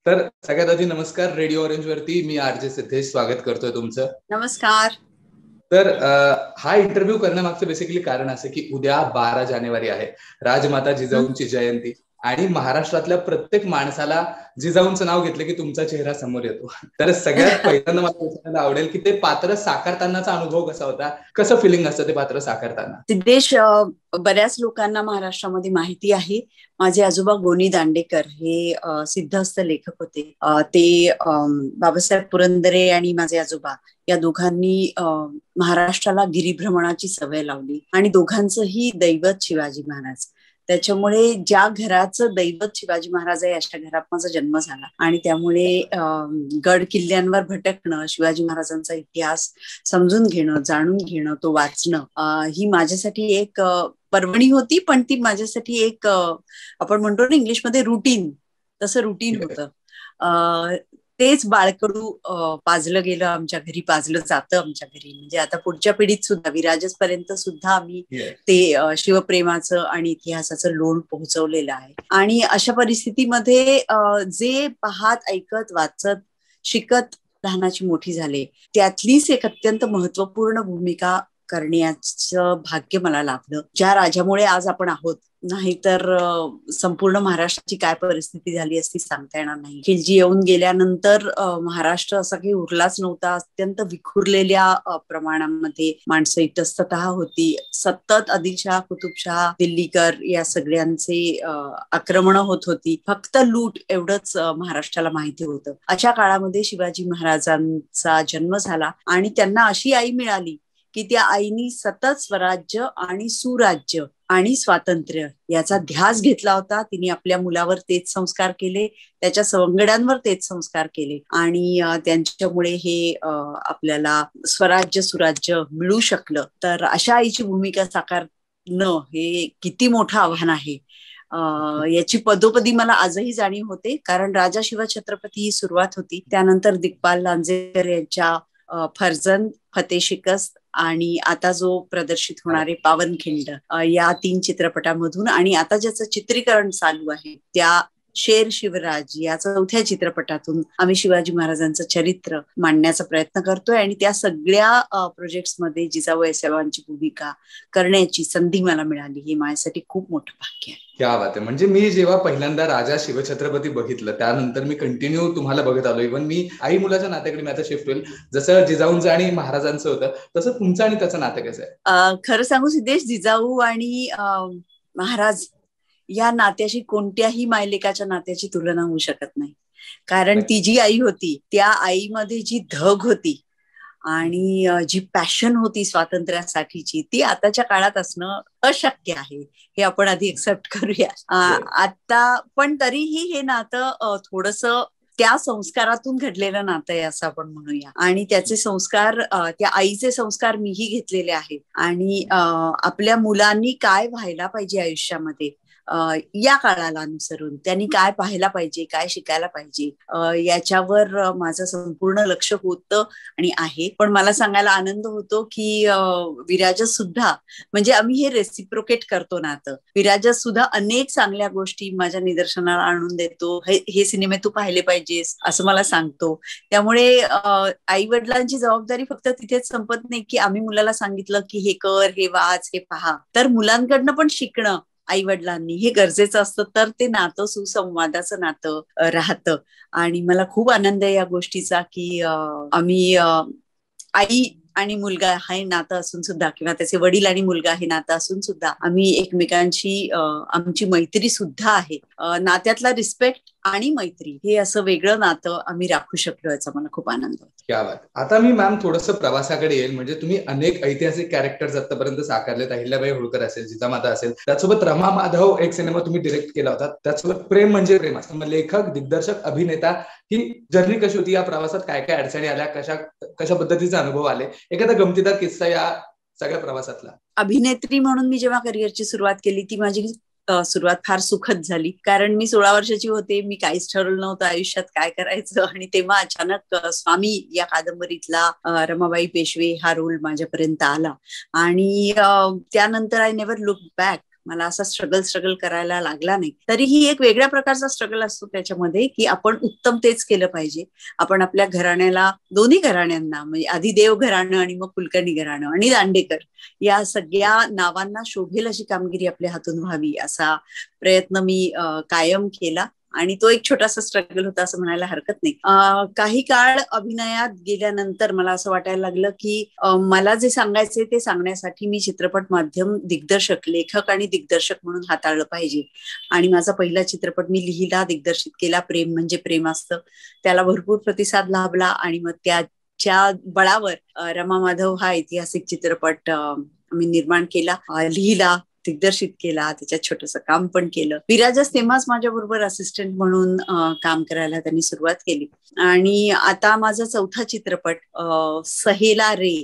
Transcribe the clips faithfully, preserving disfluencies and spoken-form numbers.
तर सगळ्यात आधी नमस्कार. रेडिओ ऑरेंज वरती मी आरजे सिद्धेश स्वागत करतोय तुमचं. नमस्कार. तर हा इंटरव्ह्यू करण्यामागचं बेसिकली कारण असं की उद्या बारा जानेवारी आहे, राजमाता जिजाऊंची जयंती, आणि महाराष्ट्रातल्या प्रत्येक माणसाला जिजाऊंचं नाव घेतलं की तुमचा चेहरा समोर येतो. तर सगळ्यात पहिल्यांदा मला विचारायला आवडेल की ते पात्र साकारतानाचा अनुभव कसा होता, कसं फिलिंग असतं ते पात्र साकारताना? सिद्धेश, बऱ्याच लोकांना महाराष्ट्रामध्ये माहिती आहे, माझे आजोबा गोनी दांडेकर हे सिद्धहस्त लेखक होते. ते बाबासाहेब पुरंदरे आणि माझे आजोबा या दोघांनी महाराष्ट्राला गिरिभ्रमणाची सवय लावली आणि दोघांचंही दैवत शिवाजी महाराज. त्याच्यामुळे ज्या घराचं दैवत शिवाजी महाराज आहे अशा घरात माझा जन्म झाला आणि त्यामुळे गड किल्ल्यांवर भटकणं, शिवाजी महाराजांचा इतिहास समजून घेणं, जाणून घेणं, तो वाचणं ही माझ्यासाठी एक पर्वणी होती. पण ती माझ्यासाठी एक आपण म्हणतो ना इंग्लिशमध्ये रुटीन, तसं रुटीन होतं. तेच बाळकडू पाजलं गेलं आमच्या घरी, पाजलं जातं आमच्या घरी. म्हणजे आता पुढच्या पिढीत सुद्धा, विराजस पर्यंत सुद्धा आम्ही ते शिवप्रेमाचं आणि इतिहासाचं लोण पोहोचवलेलं आहे. आणि अशा परिस्थितीमध्ये जे पाहत, ऐकत, वाचत, शिकत लहानाची मोठी झाले, त्यातलीच एक अत्यंत महत्वपूर्ण भूमिका करण्याचं भाग्य मला लाभलं, ज्या राजामुळे आज आपण आहोत. नाहीतर संपूर्ण महाराष्ट्राची काय परिस्थिती झाली असती सांगता येणार नाही. खिलजी येऊन गेल्यानंतर महाराष्ट्र असा काही उरलाच नव्हता. अत्यंत विखुरलेल्या प्रमाणामध्ये माणसं इतस्ततः होती. सतत आदिलशाह, कुतुबशाह, दिल्लीकर या सगळ्यांचे आक्रमण होत होती. फक्त लूट एवढंच महाराष्ट्राला माहिती होतं. अशा काळामध्ये शिवाजी महाराजांचा जन्म झाला आणि त्यांना अशी आई मिळाली की त्या आईनी सतत स्वराज्य आणि सुराज्य आणि स्वातंत्र्य याचा ध्यास घेतला होता. तिने आपल्या मुलावर तेच संस्कार केले, त्याच्या सवंगड्यांवर तेच संस्कार केले आणि त्यांच्यामुळे हे आपल्याला स्वराज्य सुराज्य मिळू शकलं. तर अशा आईची भूमिका साकारणं हे किती मोठं आव्हान आहे याची पदोपदी मला आजही जाणीव होते. कारण राजा शिवछत्रपती ही सुरुवात होती. त्यानंतर दिग्पाल लांजेकर यांच्या फर्जंद, फतेह शिकस्त आणि आता जो प्रदर्शित होणारे पावनखिंड या तीन चित्रपटामधून, आणि आता ज्याचं चित्रीकरण चालू आहे त्या शेर शिवराज या चौथ्या चित्रपटातून आम्ही शिवाजी महाराजांचं चरित्र मांडण्याचा प्रयत्न करतोय. आणि त्या सगळ्या प्रोजेक्ट्स मध्ये जिजाऊसाहेबांची भूमिका करण्याची संधी मला मिळाली, हे माझ्यासाठी खूप मोठं भाग्य आहे. क्या बात आहे. म्हणजे मी जेव्हा पहिल्यांदा राजा शिवछत्रपती बघितलं, त्यानंतर मी कंटिन्यू तुम्हाला बघत आलो. इव्हन मी आई मुलाच्या नात्याकडे मी आता शिफ्ट होईल. जसं जिजाऊंचं आणि महाराजांचं होतं तसं तुमचं आणि त्याचं नातं कसं आहे? खरं सांगू सिद्धेश, जिजाऊ आणि महाराज या नात्याशी कोणत्याही मायलेकाच्या नात्याची तुलना होऊ शकत नाही. कारण ती जी आई होती त्या आईमध्ये जी धग होती आणि जी पॅशन होती स्वातंत्र्यासाठीची, ती आताच्या काळात असणं अशक्य आहे, हे आपण आधी एक्सेप्ट करूया. आता पण तरीही हे नातं थोडंसं त्या संस्कारातून घडलेलं नातं आहे असं आपण म्हणूया. आणि त्याचे संस्कार, त्या आईचे संस्कार मीही घेतलेले आहेत. आणि आपल्या मुलांनी काय व्हायला पाहिजे आयुष्यामध्ये या काळाला अनुसरून, त्यांनी काय पाहायला पाहिजे, काय शिकायला पाहिजे याच्यावर माझं संपूर्ण लक्ष होतं आणि आहे. पण मला सांगायला आनंद होतो की विराजस सुद्धा, म्हणजे आम्ही हे रेसिप्रोकेट करतो नातं. विराजस सुद्धा अनेक चांगल्या गोष्टी माझ्या निदर्शनाला आणून देतो. हे, हे सिनेमे तू पाहिले पाहिजेस असं मला सांगतो. त्यामुळे आई वडिलांची जबाबदारी फक्त तिथेच संपत नाही की आम्ही मुलाला सांगितलं की हे कर, हे वाच, हे पहा. तर मुलांकडनं पण शिकणं आई वडिलांनी हे गरजेचं असतं, तर ते नातं सुसंवादाचं नातं राहतं. आणि मला खूप आनंद आहे या गोष्टीचा की आम्ही आई आणि मुलगा हे नातं असून सुद्धा, किंवा त्याचे वडील आणि मुलगा हे नातं असून सुद्धा आम्ही एकमेकांची आमची मैत्री सुद्धा आहे. नात्यातला रिस्पेक्ट आणि मैत्री हे असं वेगळं नातं आम्ही राखू शकलो, याचा मला खूप आनंद होतो. क्या बात. आता मी मॅम थोडंसं प्रवासाकडे येईल. म्हणजे तुम्ही अनेक ऐतिहासिक कॅरेक्टर्स आतापर्यंत साकारलेत. अहिल्याबाई होळकर असेल, जिजामाता असेल, त्यासोबत रमा माधव एक सिनेमा तुम्ही डिरेक्ट केला होता, त्यासोबत प्रेम म्हणजे प्रेम असं. लेखक, दिग्दर्शक, अभिनेता, ही जर्नी कशी होती? या प्रवासात काय काय अडचणी आल्या, कशा कशा पद्धतीचे अनुभव आले? एखादा गमतीदार किस्सा या सगळ्या प्रवासातला. अभिनेत्री म्हणून मी जेव्हा करिअरची सुरुवात केली, ती माझी सुरुवात फार सुखद झाली. कारण मी सोळा वर्षाची होते, मी काहीच ठरवलं नव्हतं आयुष्यात काय करायचं, आणि तेव्हा अचानक स्वामी या कादंबरीतला रमाबाई पेशवे हा रोल माझ्यापर्यंत आला. आणि त्यानंतर आय नेव्हर लुक बॅक. मला असा स्ट्रगल स्ट्रगल करायला लागला नाही. तरीही एक वेगळ्या प्रकारचा स्ट्रगल असतो त्याच्यामध्ये, की आपण उत्तम तेच केलं पाहिजे. आपण आपल्या घराण्याला, दोन्ही घराण्यांना, म्हणजे आधी देव घराणं आणि मग कुलकर्णी घराणं आणि दांडेकर, या सगळ्या नावांना शोभेल अशी कामगिरी आपल्या हातून व्हावी असा प्रयत्न मी अं, कायम केला. आणि तो एक छोटासा स्ट्रगल होता असं म्हणायला हरकत नाही. अं, काही काळ अभिनयात गेल्यानंतर मला असं वाटायला लागलं की अं, मला जे सांगायचे ते सांगण्यासाठी मी चित्रपट माध्यम दिग्दर्शक, लेखक आणि दिग्दर्शक म्हणून हाताळलं पाहिजे. आणि माझा पहिला चित्रपट मी लिहिला, दिग्दर्शित केला, प्रेम म्हणजे प्रेम असतं. त्याला भरपूर प्रतिसाद लाभला आणि मग त्याच्या बळावर अं, रमा माधव हा ऐतिहासिक चित्रपट अं, मी निर्माण केला, अं, लिहिला, दिग्दर्शित केला, त्याच्यात छोटंसं काम पण केलं. विराजस तेव्हाच माझ्या बरोबर असिस्टंट म्हणून अं, काम करायला त्यांनी सुरुवात केली. आणि आता माझा चौथा चित्रपट अं, सहेला रे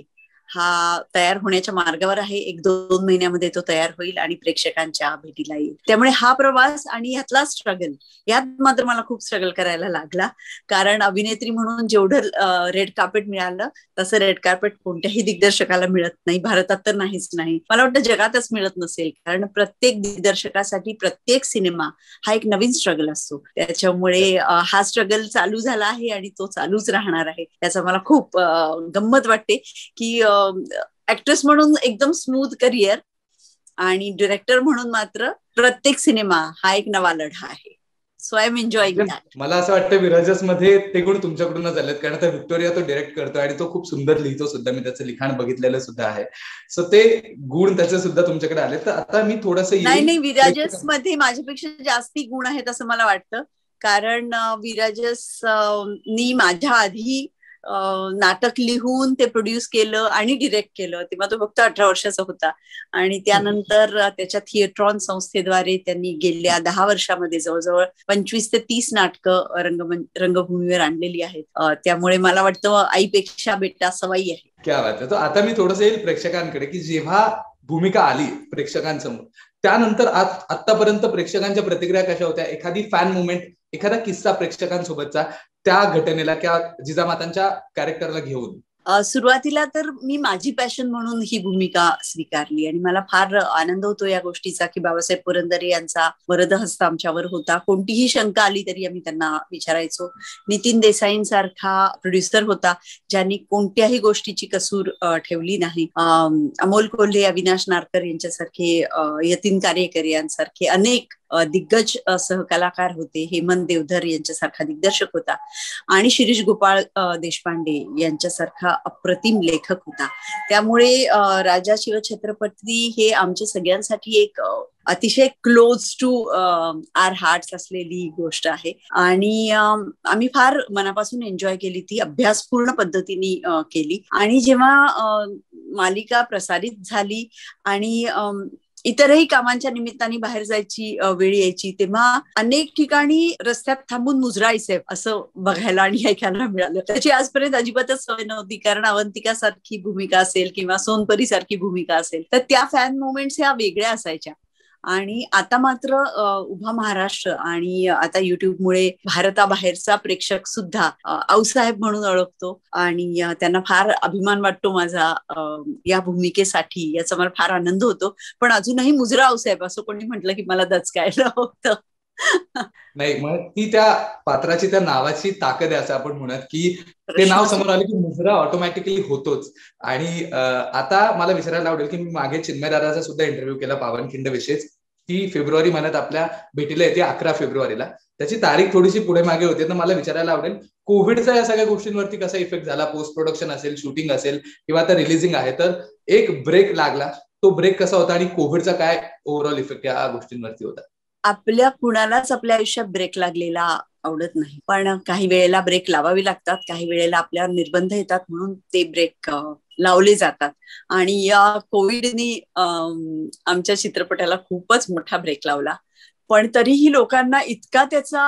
हा तयार होण्याच्या मार्गावर आहे. एक दोन महिन्यामध्ये तो तयार होईल आणि प्रेक्षकांच्या भेटीला येईल. त्यामुळे हा प्रवास आणि ह्यातला स्ट्रगल, यात मात्र मला खूप स्ट्रगल करायला लागला. कारण अभिनेत्री म्हणून जेवढं रेड कार्पेट मिळालं तसं रेड कार्पेट कोणत्याही दिग्दर्शकाला मिळत नाही, भारतात तर नाहीच नाही, मला वाटतं जगातच मिळत नसेल. कारण प्रत्येक दिग्दर्शकासाठी प्रत्येक सिनेमा हा एक नवीन स्ट्रगल असतो. त्याच्यामुळे हा स्ट्रगल चालू झाला आहे आणि तो चालूच राहणार आहे. त्याचा मला खूप गंमत वाटते की ऍक्ट्रेस म्हणून एकदम स्मूथ करिअर आणि डिरेक्टर म्हणून मात्र प्रत्येक सिनेमा हा एक नवा लढा आहे. So I am enjoying that. मला असं वाटतं विराजस मध्ये ते गुण तुमच्याकडूनच आलेत, कारण आता व्हिक्टोरिया तो डिरेक्ट करतो आणि तो खूप सुंदर लिहितो सुद्धा. मी त्याचं लिखाण बघितलेलं सुद्धा आहे. सो ते गुण त्याचे सुद्धा तुमच्याकडे आले. तर आता मी थोडंसं नाही नाही विराजस मध्ये माझ्यापेक्षा जास्ती गुण आहेत असं मला वाटतं. कारण विराजस नी माझ्या आधी नाटक लिहून ते प्रोड्यूस केलं आणि डिरेक्ट केलं, तेव्हा तो फक्त अठरा वर्षाचा होता. आणि त्यानंतर त्याच्या थिएट्रॉन संस्थेद्वारे त्यांनी गेल्या दहा वर्षामध्ये जवळजवळ पंचवीस ते तीस नाटकं रंग रंगभूमीवर आणलेली आहेत. त्यामुळे मला वाटतं आईपेक्षा बेटा सवाई आहे. क्या बात आहे. तो आता मी थोडंसं येईल प्रेक्षकांकडे, की जेव्हा भूमिका आली प्रेक्षकांसमोर त्यानंतर आतापर्यंत प्रेक्षकांच्या प्रतिक्रिया कशा होत्या? एखादी फॅन मुवमेंट, एखादा किस्सा प्रेक्षकांसोबतचा त्या घटनेला किंवा जिजामातांच्या कॅरेक्टरला घेऊन? सुरुवातीला तर मी माझी पॅशन म्हणून ही भूमिका स्वीकारली आणि मला फार आनंद होतो या गोष्टीचा की बाबासाहेब पुरंदरे यांचा वरदहस्त आमच्यावर होता. कोणतीही शंका आली तरी आम्ही त्यांना विचारायचो. नितीन देसाईंसारखा प्रोड्युसर होता ज्यांनी कोणत्याही गोष्टीची कसूर ठेवली नाही. अमोल कोल्हे, अविनाश नारकर यांच्यासारखे, यतीन कार्यकर यांसारखे अनेक दिग्गज सहकलाकार होते. हेमंत देवधर यांच्यासारखा दिग्दर्शक होता आणि शिरीष गोपाळ देशपांडे यांच्यासारखा अप्रतिम लेखक होता. त्यामुळे राजा शिवछत्रपती हे आमच्या सगळ्यांसाठी एक अतिशय क्लोज टू आर हार्ट्स असलेली गोष्ट आहे. आणि आम्ही फार मनापासून एन्जॉय केली ती, अभ्यासपूर्ण पद्धतीने केली. आणि जेव्हा मालिका प्रसारित झाली आणि इतरही कामांच्या निमित्ताने बाहेर जायची वेळ यायची, तेव्हा अनेक ठिकाणी रस्त्यात थांबून मुजरायचे असं बघायला आणि ऐकायला मिळालं. त्याची आजपर्यंत अजिबातच सवय नव्हती. कारण अवंतिका सारखी भूमिका असेल किंवा सोनपरी सारखी भूमिका असेल तर त्या फॅन मोमेंट्स ह्या वेगळ्या असायच्या. आणि आता मात्र उभा महाराष्ट्र आणि आता युट्यूबमुळे भारताबाहेरचा प्रेक्षक सुद्धा आऊसाहेब म्हणून ओळखतो आणि त्यांना फार अभिमान वाटतो माझा या भूमिकेसाठी. याचा मला फार आनंद होतो. पण अजूनही मुजरा आऊसाहेब असं कोणी म्हटलं की मला दचकायला होतं. नाही, मग ती त्या पात्राची, त्या नावाची ताकद आहे असं आपण म्हणत की ते नाव समोर आले की मुजरा ऑटोमॅटिकली होतोच. आणि आता मला विचारायला आवडेल की मी मागे चिन्मय दादाचा सुद्धा इंटरव्ह्यू केला पावनखिंड विषयीच. ती फेब्रुवारी महिन्यात आपल्या भेटीला येते अकरा फेब्रुवारीला. त्याची तारीख थोडीशी पुढे मागे होते. तर मला विचारायला आवडेल कोविडचा या सगळ्या गोष्टींवरती कसा इफेक्ट झाला? पोस्ट प्रोडक्शन असेल, शूटिंग असेल किंवा आता रिलीजिंग आहे, तर एक ब्रेक लागला, तो ब्रेक कसा होता आणि कोविडचा काय ओव्हरऑल इफेक्ट या गोष्टींवरती होता? आपल्या कुणालाच आपल्या आयुष्यात ब्रेक लागलेला आवडत नाही, पण काही वेळेला ब्रेक लावावी लागतात, काही वेळेला आपल्यावर निर्बंध येतात म्हणून ते ब्रेक लावले जातात. आणि या कोविडनी आमच्या चित्रपटाला खूपच मोठा ब्रेक लावला. पण तरीही लोकांना इतका त्याचा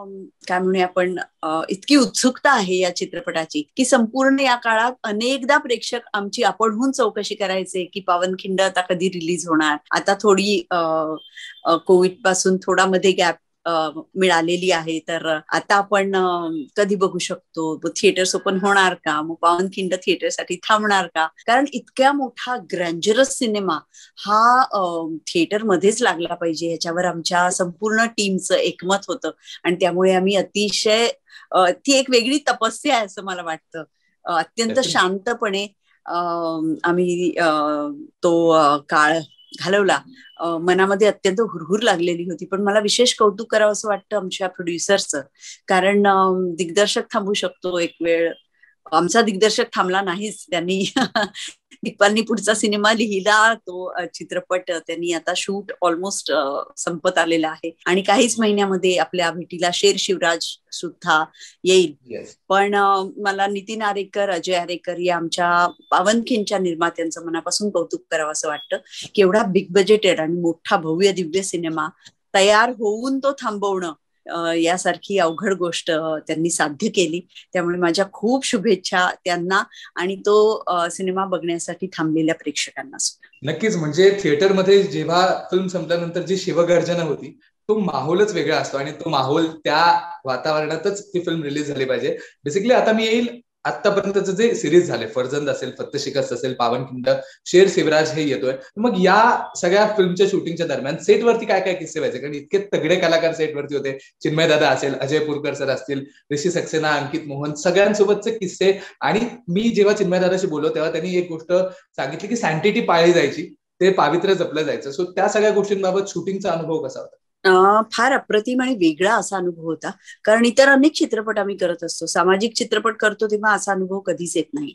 काय म्हणूया आपण इतकी उत्सुकता आहे या चित्रपटाची की संपूर्ण या काळात अनेकदा प्रेक्षक आमची आपणहून चौकशी करायचे की पावनखिंड आता कधी रिलीज होणार. आता थोडी कोविड पासून थोडा मध्ये गॅप मिळालेली आहे. तर आता आपण कधी बघू शकतो, थिएटर्स ओपन होणार का, मग पावनखिंड थिएटरसाठी थांबणार का, कारण इतक्या मोठा ग्रँजरस सिनेमा हा थिएटर मध्येच लागला पाहिजे ह्याच्यावर आमच्या संपूर्ण टीमचं एकमत होतं. आणि त्यामुळे आम्ही अतिशय ती एक वेगळी तपस्या आहे असं मला वाटतं. अत्यंत शांतपणे आम्ही तो काळ घालवला. मनामध्ये अत्यंत हुरहुर लागलेली होती, पण मला विशेष कौतुक करावं असं वाटतं आमच्या प्रोड्युसरचं, कारण दिग्दर्शक थांबू शकतो एक वेळ, आमचा दिग्दर्शक थांबला नाहीच. त्यांनी दिग्पालनी पुढचा सिनेमा लिहिला, तो चित्रपट त्यांनी आता शूट ऑलमोस्ट संपत आलेला आहे आणि काहीच महिन्यामध्ये आपल्या भेटीला शेर शिवराज सुद्धा येईल. yes. पण मला नितीन आरेकर, अजय आरेकर या आमच्या पावनखिंडच्या निर्मात्यांचं मनापासून कौतुक करावं असं वाटतं की एवढा बिग बजेटेड आणि मोठा भव्य दिव्य सिनेमा तयार होऊन तो थांबवणं यासारखी अवघड गोष्ट त्यांनी साध्य केली. त्यामुळे माझ्या खूप शुभेच्छा त्यांना आणि तो सिनेमा बघण्यासाठी थांबलेल्या प्रेक्षकांना सुद्धा. नक्कीच, म्हणजे थिएटरमध्ये जेव्हा फिल्म संपल्यानंतर जी शिवगर्जना होती तो माहोलच वेगळा असतो आणि तो माहोल त्या वातावरणातच ती फिल्म रिलीज झाली पाहिजे. बेसिकली आता मी येईल आतापर्यंतचे जे सिरीज झाले, फर्जंद असेल, फक्त शिकस्त असेल, पावनखिंड, शेर शिवराज हे येतोय, मग या सगळ्या फिल्मच्या शूटिंगच्या दरम्यान सेटवरती काय काय किस्से व्हायचे, कारण इतके तगडे कलाकार सेटवरती होते. चिन्मय दादा असेल, अजय पुरकर सर असतील, ऋषी सक्सेना, अंकित मोहन, सगळ्यांसोबतचे किस्से. आणि मी जेव्हा चिन्मय दादाशी बोललो तेव्हा त्यांनी एक गोष्ट सांगितली की सँटिटी पाळली जायची, ते पावित्र्य जपलं जायचं. सो त्या सगळ्या गोष्टींबाबत शूटिंगचा अनुभव कसा होता? फार अप्रतिम आणि वेगळा असा अनुभव होता, कारण इतर अनेक चित्रपट आम्ही करत असतो, सामाजिक चित्रपट करतो तेव्हा असा अनुभव कधीच येत नाही.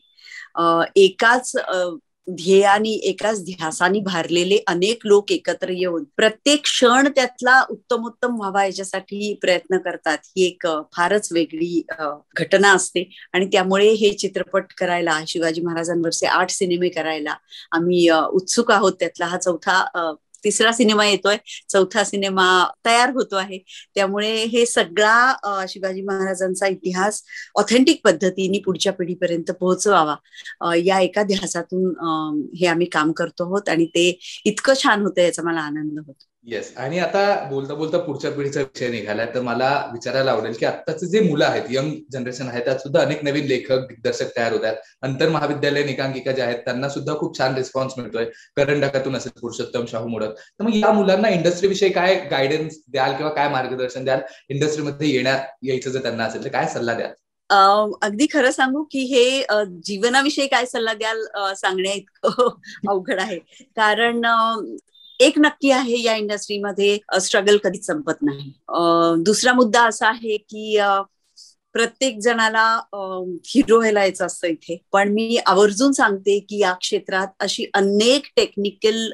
एकाच ध्येयानी, एकाच ध्यासानी भारलेले अनेक लोक एकत्र येऊन प्रत्येक क्षण त्यातला उत्तमोत्तम व्हावा याच्यासाठी प्रयत्न करतात. ही एक फारच वेगळी घटना असते आणि त्यामुळे हे चित्रपट करायला, शिवाजी महाराजांवरचे आठ सिनेमे करायला आम्ही उत्सुक आहोत. त्यातला हा चौथा तिसरा सिनेमा येतोय, चौथा सिनेमा तयार होतो आहे. त्यामुळे हे सगळा शिवाजी महाराजांचा इतिहास ऑथेंटिक पद्धतीने पुढच्या पिढीपर्यंत पोहोचवावा या एका ध्यासातून हे आम्ही काम करतो आहोत आणि ते इतकं छान होतं याचा मला आनंद होतो. येस, आणि आता बोलता बोलता पुढच्या पिढीचा विषय निघालाय, तर मला विचारायला आवडेल की आत्ताचे जे मुलं आहेत, यंग जनरेशन आहे, त्यात सुद्धा अनेक नवीन लेखक, दिग्दर्शक तयार होत आहेत. अंतर महाविद्यालय एकांकिका जे आहेत त्यांना सुद्धा खूप छान रिस्पॉन्स मिळतोय, करंडकातून असेल, पुरुषोत्तम शाहू मोडक. तर मग या मुलांना इंडस्ट्रीविषयी काय गायडन्स द्याल किंवा काय मार्गदर्शन द्याल? इंडस्ट्रीमध्ये येण्यात यायचं जर त्यांना असेल तर काय सल्ला द्याल? अगदी खरं सांगू की हे जीवनाविषयी काय सल्ला द्याल सांगण्या इतकं अवघड आहे, कारण एक नक्की आहे, या इंडस्ट्रीमध्ये स्ट्रगल कधीच संपत नाही. दुसरा मुद्दा असा आहे की प्रत्येक जणाला हिरो व्हायला यायचं असतं इथे, पण मी आवर्जून सांगते की या क्षेत्रात अशी अनेक टेक्निकल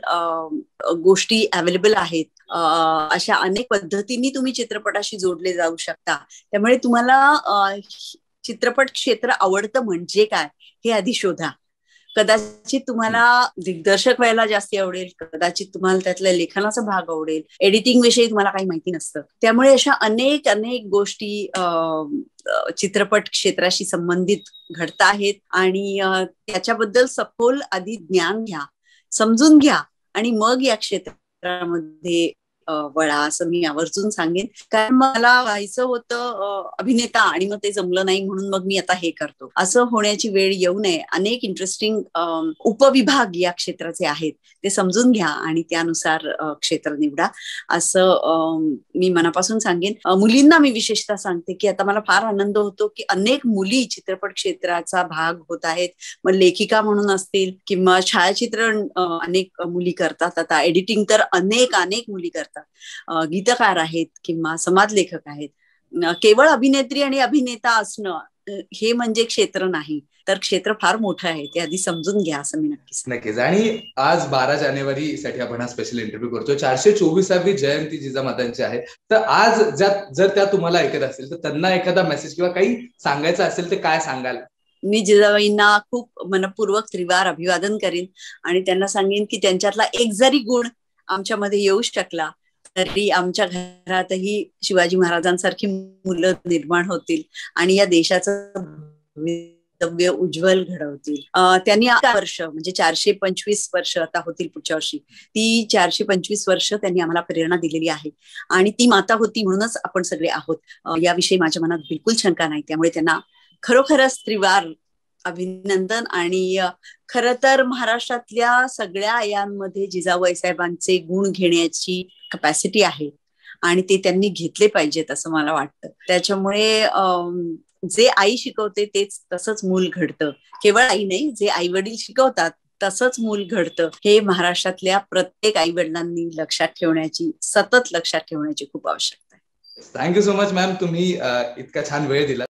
गोष्टी अवेलेबल आहेत, अशा अनेक पद्धतीने तुम्ही चित्रपटाशी जोडले जाऊ शकता. त्यामुळे तुम्हाला चित्रपट क्षेत्र आवडतं म्हणजे काय हे आधी शोधा. कदाचित तुम्हाला दिग्दर्शक व्हायला जास्त आवडेल, कदाचित तुम्हाला त्यातल्या लेखनाचा भाग आवडेल, एडिटिंग विषयी तुम्हाला काही माहिती नसतं. त्यामुळे अशा अनेक अनेक गोष्टी चित्रपट क्षेत्राशी संबंधित घडत आहेत आणि त्याच्याबद्दल सखोल आधी ज्ञान घ्या, समजून घ्या आणि मग या क्षेत्रामध्ये वळा असं मी आवर्जून सांगेन. कारण मला व्हायचं होतं अभिनेता आणि मग ते जमलं नाही म्हणून मग मी आता हे करतो, असं होण्याची वेळ येऊ नये. अनेक इंटरेस्टिंग उपविभाग या क्षेत्राचे आहेत, ते समजून घ्या आणि त्यानुसार क्षेत्र निवडा असं मी मनापासून सांगेन. मुलींना मी विशेषतः सांगते की आता मला फार आनंद होतो की अनेक मुली चित्रपट क्षेत्राचा भाग होत आहेत. मग लेखिका म्हणून असतील किंवा छायाचित्रण अनेक मुली करतात, आता एडिटिंग तर अनेक अनेक मुली करतात, गीतकार आहेत किंवा समाजलेखक आहेत. केवळ अभिनेत्री आणि अभिनेता असणं हे म्हणजे क्षेत्र नाही, तर क्षेत्र फार मोठं आहे, ते आधी समजून घ्या असं मी नक्कीच नक्कीच. आणि आज बारा जानेवारी साठी आपण हा स्पेशल इंटरव्ह्यू करतोय, चारशे चोवीसावी जयंती जिजामातांची आहे. तर आज जर त्या तुम्हाला ऐकत असेल तर त्यांना एखादा मेसेज किंवा काही सांगायचं असेल तर काय सांगाल? मी जिजाबाईंना खूप मनपूर्वक त्रिवार अभिवादन करीन आणि त्यांना सांगेन की त्यांच्यातला एक जरी गुण आमच्यामध्ये येऊ शकला तरी आमच्या घरातही शिवाजी महाराजांसारखी मुलं निर्माण होतील आणि या देशाचं भवितव्य उज्ज्वल घडवतील. अं, त्यांनी आता वर्ष म्हणजे चारशे पंचवीस वर्ष आता होतील पुढच्या वर्षी, ती चारशे पंचवीस वर्ष त्यांनी आम्हाला प्रेरणा दिलेली आहे आणि ती माता होती म्हणूनच आपण सगळे आहोत. अं, याविषयी माझ्या मनात बिलकुल शंका नाही. त्यामुळे त्यांना खरोखरच त्रिवार अभिनंदन. आणि खरं तर महाराष्ट्रातल्या सगळ्या आयांमध्ये जिजाबाई साहेबांचे गुण घेण्याची कपॅसिटी आहे आणि ते त्यांनी घेतले पाहिजेत असं मला वाटतं. त्याच्यामुळे जे आई शिकवते तेच तसंच मूल घडतं. केवळ आई नाही, जे आई वडील शिकवतात तसंच मूल घडतं. हे महाराष्ट्रातल्या प्रत्येक आई वडिलांनी लक्षात ठेवण्याची, सतत लक्षात ठेवण्याची खूप आवश्यकता आहे. थँक्यू सो मच मॅम, तुम्ही इतका छान वेळ दिला.